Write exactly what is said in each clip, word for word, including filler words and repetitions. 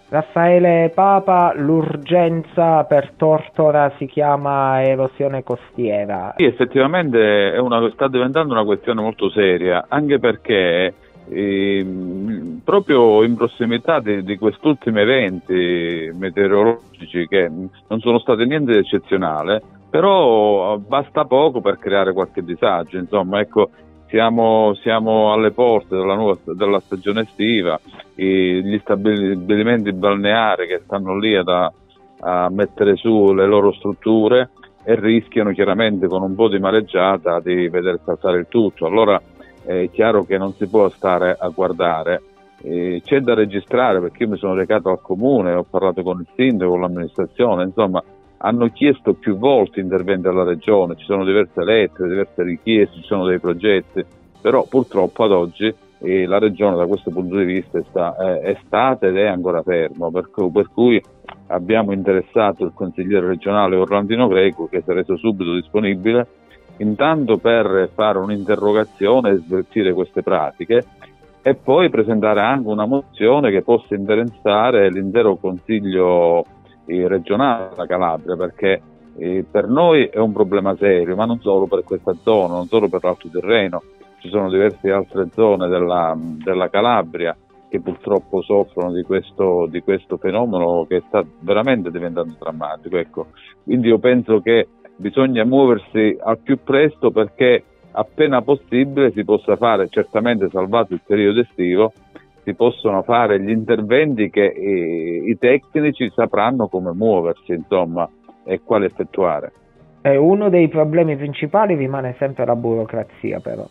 Raffaele Papa, l'urgenza per Tortora si chiama erosione costiera. Sì, effettivamente è una, sta diventando una questione molto seria, anche perché eh, proprio in prossimità di, di quest'ultimi eventi meteorologici, che non sono stati niente di eccezionale, però basta poco per creare qualche disagio. Insomma, ecco, siamo, siamo alle porte della, nuova, della stagione estiva, i, gli stabilimenti balneari che stanno lì a, a mettere su le loro strutture e rischiano chiaramente con un po' di mareggiata di vedere saltare il tutto. Allora è chiaro che non si può stare a guardare, eh, c'è da registrare, perché io mi sono recato al comune, ho parlato con il sindaco, con l'amministrazione, insomma hanno chiesto più volte interventi alla regione, ci sono diverse lettere, diverse richieste, ci sono dei progetti, però purtroppo ad oggi eh, la regione da questo punto di vista è, sta, eh, è stata ed è ancora fermo, per, per cui abbiamo interessato il consigliere regionale Orlandino Greco, che si è reso subito disponibile, intanto per fare un'interrogazione e sveltire queste pratiche, e poi presentare anche una mozione che possa interessare l'intero consiglio eh, regionale della Calabria, perché eh, per noi è un problema serio, ma non solo per questa zona, non solo per l'Alto Tirreno, ci sono diverse altre zone della, della Calabria che purtroppo soffrono di questo, di questo fenomeno che sta veramente diventando drammatico. Ecco. Quindi io penso che bisogna muoversi al più presto, perché appena possibile si possa fare, certamente salvato il periodo estivo, si possono fare gli interventi che i, i tecnici sapranno come muoversi, insomma, e quale effettuare. E uno dei problemi principali rimane sempre la burocrazia, però.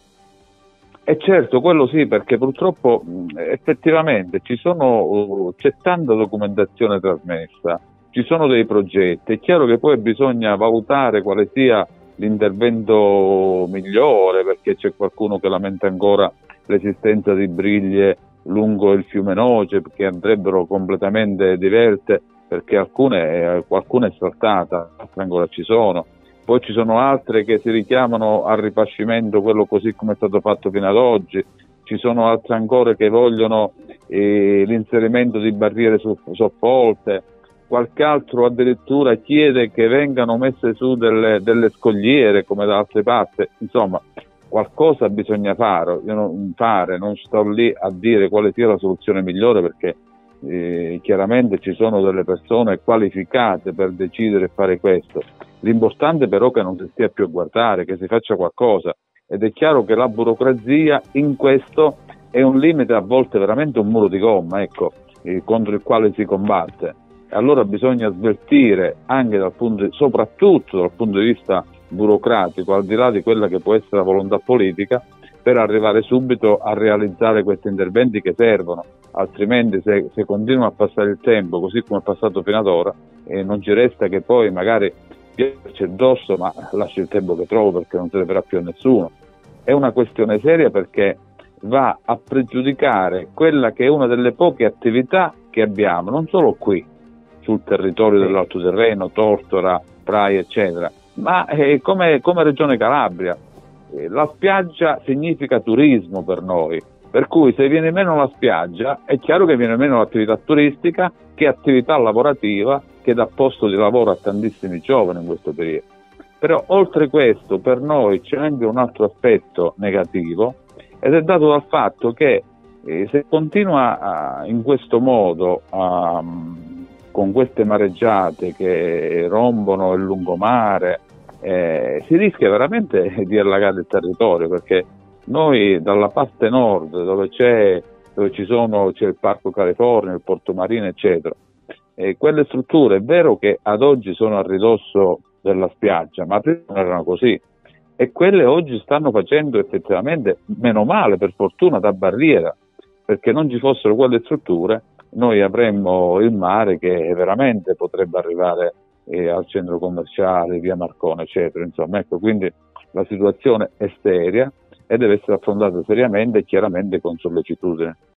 E certo, quello sì, perché purtroppo effettivamente ci sono, c'è tanta documentazione trasmessa, ci sono dei progetti, è chiaro che poi bisogna valutare quale sia l'intervento migliore, perché c'è qualcuno che lamenta ancora l'esistenza di briglie lungo il fiume Noce, che andrebbero completamente diverse, perché alcune, qualcuna è saltata, altre ancora ci sono. Poi ci sono altre che si richiamano al ripascimento, quello così come è stato fatto fino ad oggi, ci sono altre ancora che vogliono eh, l'inserimento di barriere soppolte, qualche altro addirittura chiede che vengano messe su delle, delle scogliere come da altre parti. Insomma, qualcosa bisogna fare, io non, fare, non sto lì a dire quale sia la soluzione migliore, perché eh, chiaramente ci sono delle persone qualificate per decidere e fare questo. L'importante però è che non si stia più a guardare, che si faccia qualcosa, ed è chiaro che la burocrazia in questo è un limite, a volte veramente un muro di gomma, ecco, eh, contro il quale si combatte. Allora bisogna sveltire anche dal punto, soprattutto dal punto di vista burocratico, al di là di quella che può essere la volontà politica, per arrivare subito a realizzare questi interventi che servono, altrimenti se, se continua a passare il tempo così come è passato fino ad ora, eh, non ci resta che poi magari piace addosso, ma lascia il tempo che trovo, perché non servirà più a nessuno. È una questione seria, perché va a pregiudicare quella che è una delle poche attività che abbiamo, non solo qui sul territorio dell'Alto Tirreno, Tortora, Praia, eccetera, ma eh, come, come Regione Calabria. Eh, la spiaggia significa turismo per noi, per cui se viene meno la spiaggia è chiaro che viene meno l'attività turistica, che attività lavorativa, che dà posto di lavoro a tantissimi giovani in questo periodo. Però oltre questo per noi c'è anche un altro aspetto negativo, ed è dato dal fatto che eh, se continua a, in questo modo a, con queste mareggiate che rompono il lungomare, eh, si rischia veramente di allagare il territorio, perché noi dalla parte nord, dove c'è dove ci sono c'è il Parco California, il Porto Marino, eccetera, e quelle strutture è vero che ad oggi sono a ridosso della spiaggia, ma prima non erano così, e quelle oggi stanno facendo effettivamente, meno male per fortuna, da barriera, perché non ci fossero quelle strutture noi avremmo il mare che veramente potrebbe arrivare eh, al centro commerciale, via Marcone, eccetera. Insomma, ecco, quindi la situazione è seria e deve essere affrontata seriamente e chiaramente con sollecitudine.